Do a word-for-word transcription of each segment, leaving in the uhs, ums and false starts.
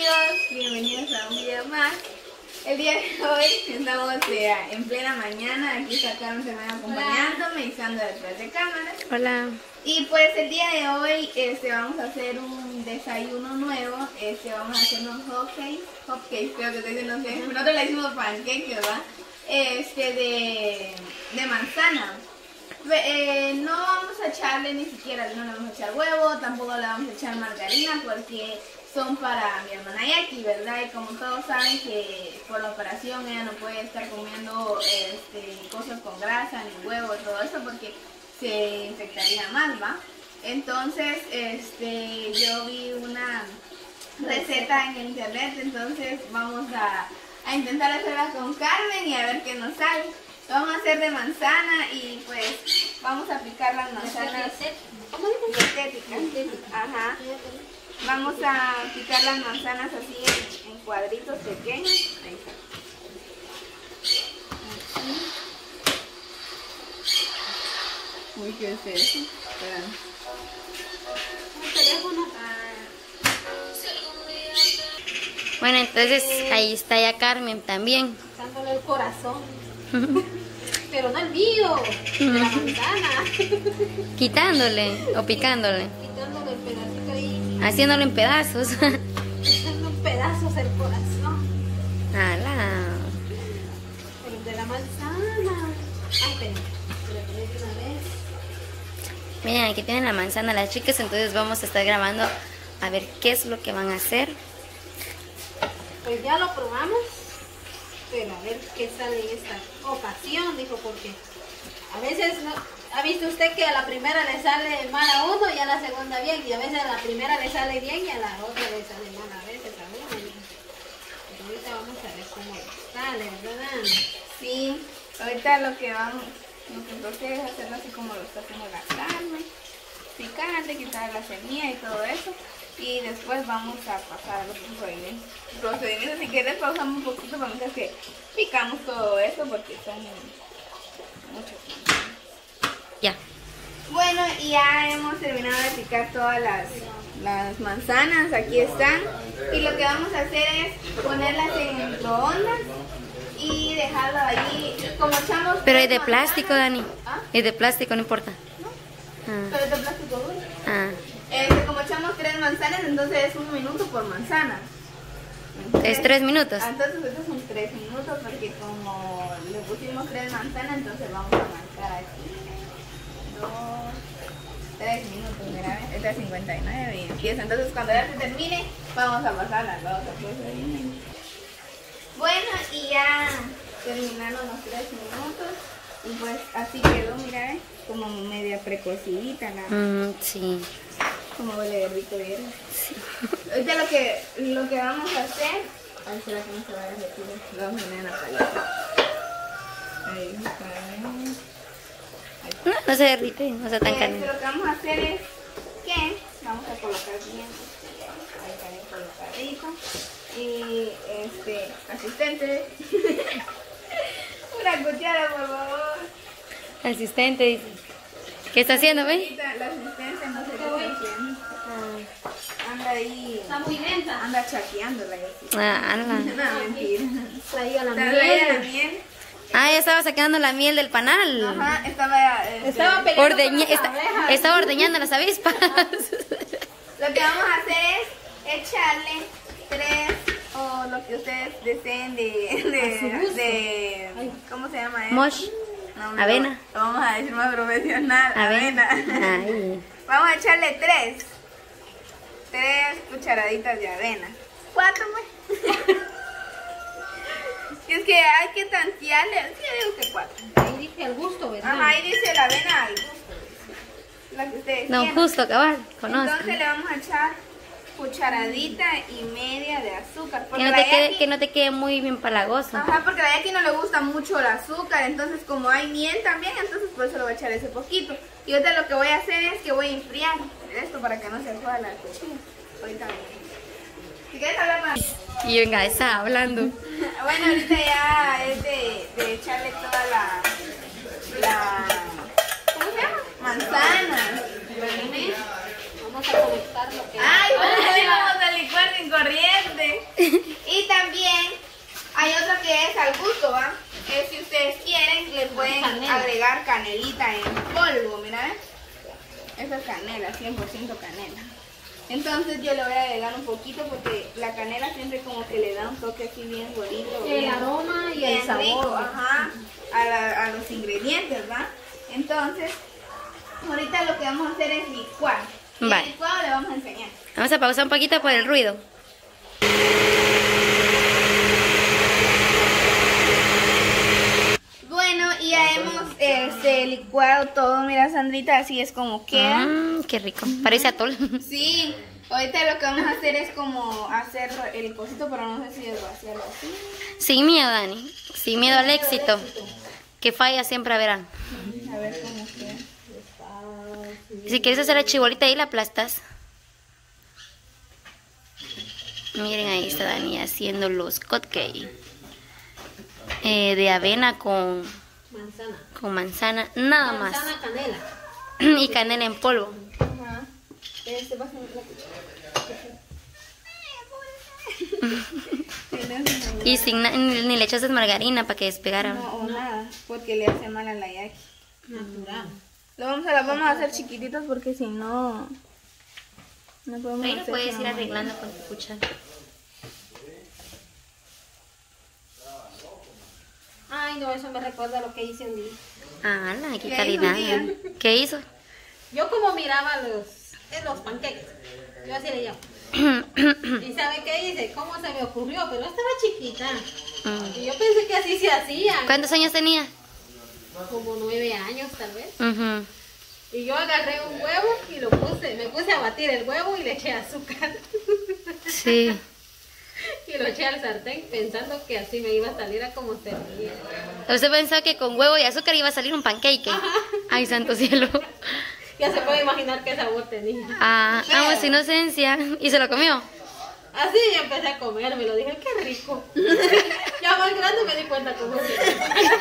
amigos, bienvenidos a un video más. El día de hoy estamos eh, en plena mañana, aquí está Carmen también acompañándome y Sandra detrás de cámaras. Hola. Y pues el día de hoy este, vamos a hacer un desayuno nuevo, este, vamos a hacer unos hotcakes, hotcakes creo que ustedes no sé, nosotros le decimos pancakes, ¿verdad? Este, de, de manzana. Eh, no vamos a echarle ni siquiera, no le vamos a echar huevo, tampoco le vamos a echar margarina porque son para mi hermana Yaki, ¿verdad? Y como todos saben que por la operación ella no puede estar comiendo este, cosas con grasa, ni huevo, todo eso porque se infectaría más, ¿va? Entonces, este, yo vi una receta en internet, entonces vamos a, a intentar hacerla con Carmen y a ver qué nos sale. Lo vamos a hacer de manzana y pues vamos a picar las manzanas dietéticas. Ajá. Vamos a picar las manzanas así en, en cuadritos pequeños. Ahí está. Uy, ¿qué es eso? Espera. El teléfono. Bueno, entonces ahí está ya Carmen también. Dándole el corazón. Pero no el mío, de la manzana. Quitándole o picándole. Quitándole el pedacito ahí. Haciéndolo en pedazos. Haciendo pedazos el corazón. ¡Hala! Pero de la manzana. Ay, pero, pero de una vez. Miren, aquí tienen la manzana las chicas, entonces vamos a estar grabando a ver qué es lo que van a hacer. Pues ya lo probamos. Pero a ver qué sale en esta ocasión, dijo, porque a veces, ¿no? ¿Ha visto usted que a la primera le sale mal a uno y a la segunda bien? Y a veces a la primera le sale bien y a la otra le sale mal a veces a uno. Pero ahorita vamos a ver cómo sale, ¿verdad? Sí, ahorita lo que vamos, lo que procede es hacerlo así como lo está haciendo la carne, picarle, quitar la semilla y todo eso. Y después vamos a pasar a los procedimientos. Procedimientos, si quieren pausamos un poquito para mientras que picamos todo eso porque son muchos. Ya. Bueno, y ya hemos terminado de picar todas las, las manzanas, aquí están. Y lo que vamos a hacer es ponerlas en el microondas y dejarlo ahí, como echamos. Pero es de plástico, Dani. ¿Ah? Es de plástico, no importa. ¿No? Ah. Pero es de plástico duro. Ah. Este, como echamos tres manzanas, entonces es un minuto por manzana. Entonces, Es tres minutos. Entonces estos son tres minutos porque como le pusimos tres manzanas, entonces vamos a marcar aquí. Dos, tres minutos, mira, esta es cincuenta y nueve y empieza. Entonces cuando ya se termine, vamos a pasar a la otra procedimiento. Bueno, y ya terminaron los tres minutos. Y pues así quedó, mira, ¿eh? Como media precocidita la... Mm, sí. Como huele de rico, ¿vieron? Sí. Ahorita lo que, lo que vamos a hacer... Ay, será que no se va a derretir. Lo vamos a poner en la paleta. Ahí está. Ahí. No, no se derrite, no sea tan Eh, caliente. Lo que vamos a hacer es que vamos a colocar bien. Ahí está bien colocadito. Y este, asistente. Una cuchara, por favor. Asistente dice. ¿Qué está haciendo, ve? La asistente no sé qué está haciendo. Anda ahí. Está muy lenta. Anda chaqueándola. Ah, ala. No, mentira. Traía la Traía la miel. miel. Ah, ya estaba sacando la miel del panal. Ajá, estaba... este, Estaba peleando Ordeña- con las está- abejas. estaba ordeñando las avispas. Lo que vamos a hacer es echarle tres o lo que ustedes deseen de... de, de ¿cómo se llama eso? Mosh. No, no, Avena. lo vamos a decir más profesional. Avena. Ay. Vamos a echarle tres. Tres cucharaditas de avena. Cuatro, pues. Es que hay que tantearle. Sí, yo digo que cuatro. Ahí dice al gusto, ¿verdad? Ajá, ahí dice la avena al gusto. Dice. La que ustedes No, quieran. justo, cabal. Conozco. Entonces le vamos a echar cucharadita y media de azúcar. Que Porque no, la te quede, Yaki- que no te quede muy bien palagoso. Ajá, porque a la Yaki no le gusta mucho el azúcar, entonces como hay miel también, entonces por eso le voy a echar ese poquito. Y ahorita lo que voy a hacer es que voy a enfriar esto para que no se joda la cocina. Ahorita vengo. Si quieres hablar más. Y venga, está hablando. Bueno, ahorita ya es de, de echarle toda la, la... ¿Cómo se llama? Manzana. Vamos a conectar lo que... Ay, ¿por qué vamos a licuar sin corriente? agregar canelita en polvo, mira, ¿eh? Esa es canela, cien por ciento canela. Entonces yo le voy a agregar un poquito porque la canela siempre como que le da un toque así bien bonito. El bien, aroma y bien el sabor. rico, ajá, a, la, a los ingredientes, ¿va? Entonces, ahorita lo que vamos a hacer es licuar. Y Vale. el licuado le vamos a enseñar. Vamos a pausar un poquito por el ruido. Bueno, y ya hemos este, licuado todo, mira Sandrita, así es como queda. Mmm, qué rico. Parece atol. Sí, ahorita lo que vamos a hacer es como hacer el cosito, pero no sé si desvaciarlo así. Sin miedo, Dani. Sin miedo al éxito. Que falla siempre verán. A ver cómo queda. Si quieres hacer la chibolita ahí, la aplastas. Miren, ahí está Dani haciendo los cupcakes. Eh, de avena con, Manzana. con manzana, nada Manzana, canela. más. Y canela en polvo. Ajá. Este va a ser la Y sin na- ni, ni le echaste margarina para que despegara. No, o nada, porque le hace mal a la yaqui. Natural. Lo vamos a, la vamos a hacer chiquititos porque si no, no podemos Ahí lo hacer puedes ir como- arreglando con tu cuchara. Ay, no, eso me recuerda lo que hice un día. Ah, la, qué ¿Qué calidad. hizo un ¿Qué hizo? Yo como miraba los, eh, los panqueques, yo así le llamo. ¿Y sabe qué hice? ¿Cómo se me ocurrió? Pero estaba chiquita. Mm. Y yo pensé que así se hacían. ¿Cuántos años tenía? Como nueve años tal vez. Ujú. Y yo agarré un huevo y lo puse, me puse a batir el huevo y le eché azúcar. Sí. Y lo eché al sartén pensando que así me iba a salir a como se veía. Usted pensaba que con huevo y azúcar iba a salir un pancake. Ay, santo cielo. Ya se puede imaginar qué sabor tenía. Ah, amo inocencia. ¿Y se lo comió? Así yo empecé a comer, me lo dije, qué rico. Ya más grande me di cuenta cómo se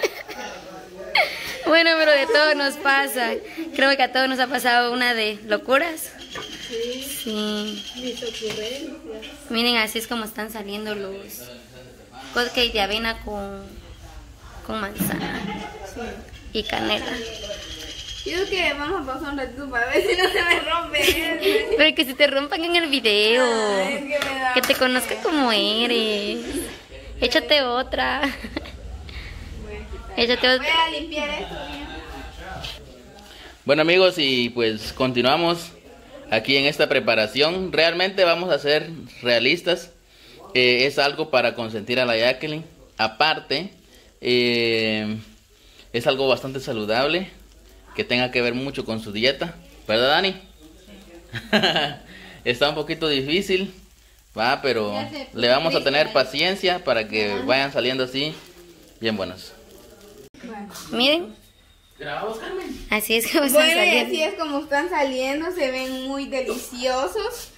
Bueno, pero de todo nos pasa. Creo que a todos nos ha pasado una de locuras. Sí, Sí. mis ocurrencias. Miren, así es como están saliendo los cupcakes de avena con, con manzana y canela. Yo creo que vamos a pausar un ratito para ver si no se me rompe. Pero que se te rompan en el video. Ay, es que me da Que te pena. conozca como eres. Échate otra. Voy a quitar. Échate Voy otra. a limpiar esto bien. Bueno amigos, y pues continuamos aquí en esta preparación. Realmente vamos a ser realistas. Eh, es algo para consentir a la Jacqueline. Aparte, eh, es algo bastante saludable, que tenga que ver mucho con su dieta. ¿Verdad, Dani? Está un poquito difícil, va, pero Ya se puso le vamos a triste, tener Dani. paciencia para que vayan saliendo así, bien buenos. Miren. Así es como están Bueno, y saliendo. así es como están saliendo, se ven muy deliciosos.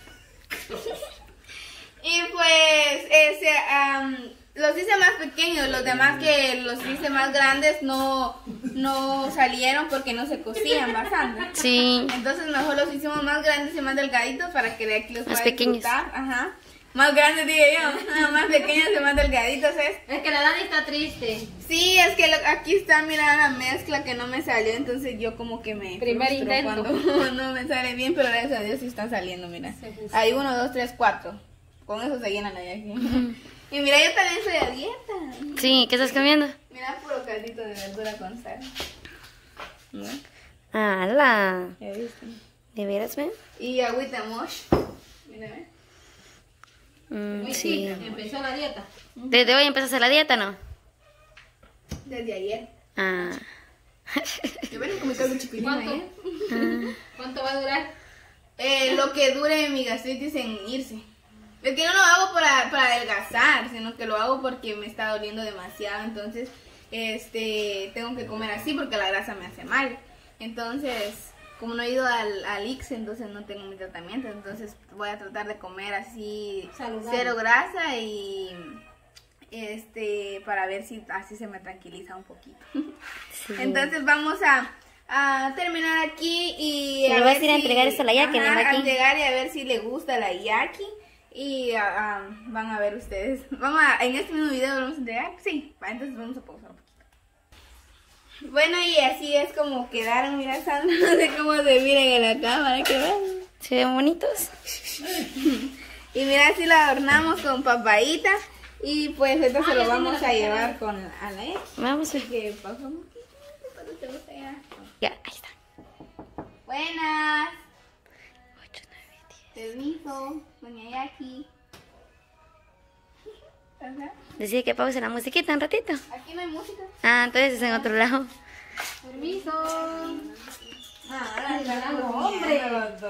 Y pues, ese, am, los hice más pequeños, los demás que los hice más grandes no, no salieron porque no se cocían bastante. Sí. Entonces mejor los hicimos más grandes y más delgaditos para que de aquí los Más puedan pequeños. disfrutar. Ajá. Más grandes digo yo, ah, más pequeños y más delgaditos es. Es que la Dani está triste. Sí, es que lo- aquí está, mira la mezcla que no me salió, entonces yo como que me Primer frustro intento. cuando no me sale bien, pero gracias a Dios sí están saliendo, mira. Hay uno, dos, tres, cuatro. Con eso se llenan allá aquí. Y mira, yo también soy a dieta. Sí, ¿qué estás comiendo? Mira, puro caldito de verdura con sal. ¿No? ¡Hala! ¿Ya viste? ¿De veras, ven? Y agüita mosh. Mira, ¿eh? Mm, Muy sí. chica, empezó la dieta. ¿Desde hoy empezaste la dieta, no? Desde ayer. Ah. Yo vengo con mi caldo chiquitín ¿Cuánto? ayer. ¿Cuánto va a durar? Eh, lo que dure mi gastritis en irse. Es que no lo hago para, para adelgazar, sino que lo hago porque me está doliendo demasiado. Entonces, este, tengo que comer así porque la grasa me hace mal. Entonces, como no he ido al, al I C S, entonces no tengo mi tratamiento. Entonces, voy a tratar de comer así, Saludable. cero grasa y este, para ver si así se me tranquiliza un poquito. Sí. Entonces, vamos a, a terminar aquí y Le a vas ver a ir a si- entregar esto a la Jackie, ajá, ¿no, a Jackie? entregar y a ver si le gusta la Jackie. Y ah, ah, van a ver ustedes. Vamos a, en este mismo video lo vamos a entregar. Sí, va, entonces vamos a pausar un poquito. Bueno, y así es como quedaron, mira, Sandra, no sé cómo se miran en la cámara, que ven. ¿Se ven bonitos? Y mira, así lo adornamos con papayita. Y pues esto se lo vamos a llevar con a la ex. Vamos a ver. Que pasamos. ¿Cuánto te gusta ya? Ya, ahí está. Buenas. ocho, nueve, diez. Permiso, doña Jackie. Ajá. Decía que pause la musiquita un ratito. Aquí no hay música. Ah, entonces es en otro lado. Permiso. Ah, ahora ganamos, hombre.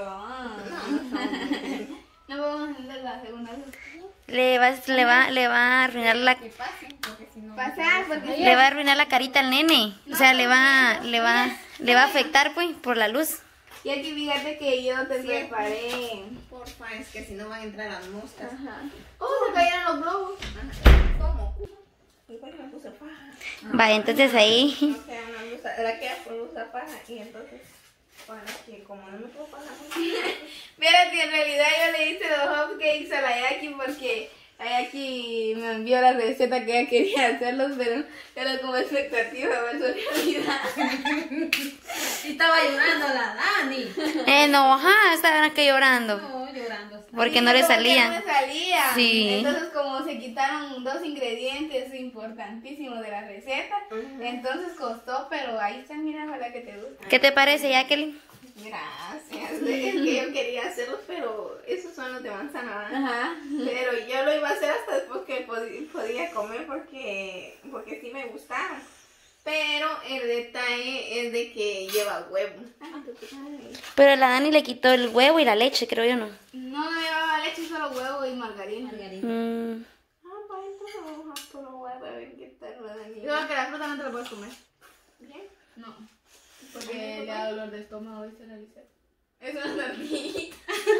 No vamos a hacer la segunda vez. Le va, le va, le va a arruinar la, Pasar, porque le va a arruinar la carita al nene. O sea, le va, le va, le va a afectar, pues, por la luz. y aquí fíjate que yo te preparé. Porfa, es que si no van a entrar las moscas. Ajá. Oh, se cayeron los globos. ¿Cómo? Igual me puse paja. Va, entonces ahí. O sea, una blusa, la que por blusa paja y entonces, para que como no me puedo pagar. Mira que en realidad yo le hice los hotcakes a la Jackie porque la Jackie me envió la receta que ella quería hacerlos, pero era como expectativa versus realidad. Y estaba llorando la Dani. Enojada, estaban aquí llorando. No, llorando. Porque no le Porque salía. no me salía. Sí. Entonces como se quitaron dos ingredientes importantísimos de la receta, entonces costó, pero ahí está, mira, ojalá que te guste. ¿Qué te parece, Jacqueline? Gracias. Es que yo quería hacerlos, pero esos son los de manzana, ¿verdad? Ajá. Pero yo lo iba a hacer hasta después que pod- podía comer porque, porque sí me gustaron. Pero el detalle es de que lleva huevo. Pero la Dani le quitó el huevo y la leche, creo yo, ¿no? No, no llevaba leche, solo huevo y margarina. Mm, Ah, pues entonces vamos a probar a ver qué tal va a venir. Creo que la fruta no te la puedes comer. ¿Bien? No. Porque le da dolor de estómago, ¿viste la Lisette? Es una tortilla.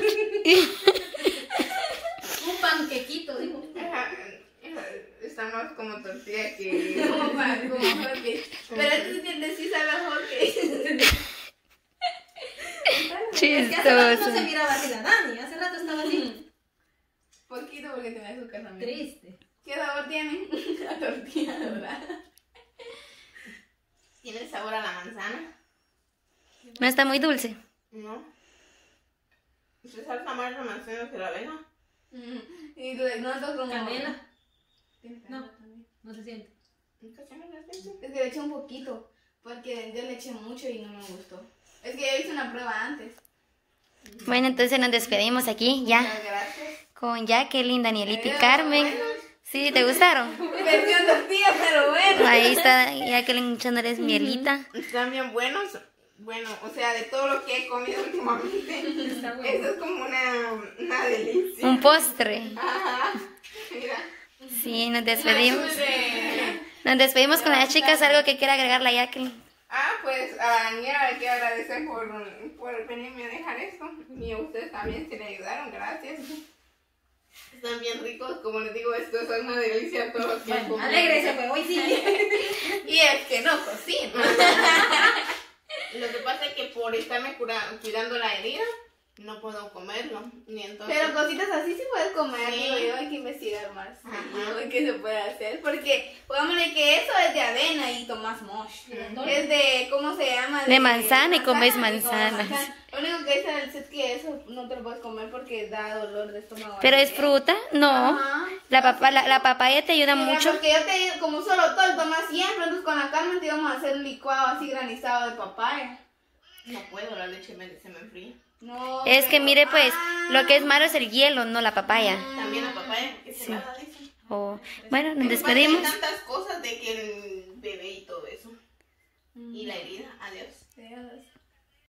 Un panquequito, dijo. Ajá, está más como tortilla que... Como para, como hotcakes. Pero este sí, sí sabe a hotcakes. Es que hace rato no se chistoso. miraba así la Dani. Hace rato estaba así. Poquito porque tiene azúcar también. Triste. ¿Qué sabor tiene? La tortilla, ¿verdad? ¿Tiene el sabor a la manzana? No está muy dulce. No. ¿Se salsa más la manzana que la avena? Y le noto como... Canela. Tiene No. canela también. No se siente. ¿Nunca se me la siente? Es que le eché un poquito, porque yo le eché mucho y no me gustó. Es que yo hice una prueba antes. Bueno, entonces nos despedimos aquí, ya. Muchas gracias. Con Jacqueline, Danielita y Carmen. ¿Sí? ¿Te gustaron? Versión tortilla, pero bueno. Ahí está Jacqueline echándoles mielita. Están bien buenos. Bueno, o sea, de todo lo que he comido últimamente, esto es como una, una delicia. Un postre. Ajá, mira. Sí, nos despedimos. Dulce. Nos despedimos con las chicas. ¿Algo que quiera agregar la Jacqueline? Ah, pues a la Daniela le quiero agradecer por, por venirme a dejar esto. Y a ustedes también si le ayudaron, gracias. Están bien ricos, como les digo, esto es una delicia todo lo que he comido. Alégrese, pues hoy sí. Y es que no cocino. Lo que pasa es que por estarme cura- cuidando la herida, no puedo comerlo. Ni entonces... Pero cositas así sí puedes comer, Sí. digo yo, hay que investigar más. Ajá. ¿No? ¿Qué se puede hacer? Porque, pongámosle que eso es de avena y tomas mosh. Es de, ¿cómo se llama? De manzana y comes y tomas manzanas. Lo único que dice en el set que eso no te lo puedes comer porque da dolor de estómago. ¿Pero es fruta? No. Ajá. La, papa, la, la papaya te ayuda Mira, mucho. porque yo te digo, como solo todo tomas siempre, entonces con la Carmen te íbamos a hacer un licuado así granizado de papaya. No puedo, la leche me, se me enfría. No. Es que pero- mire, pues, Ah. lo que es malo es el hielo, no la papaya. También la papaya, que se la dicen. Oh, bueno, nos Lo que pasa es que despedimos. hay tantas cosas de que el bebé y todo eso. Y la herida, adiós. Adiós.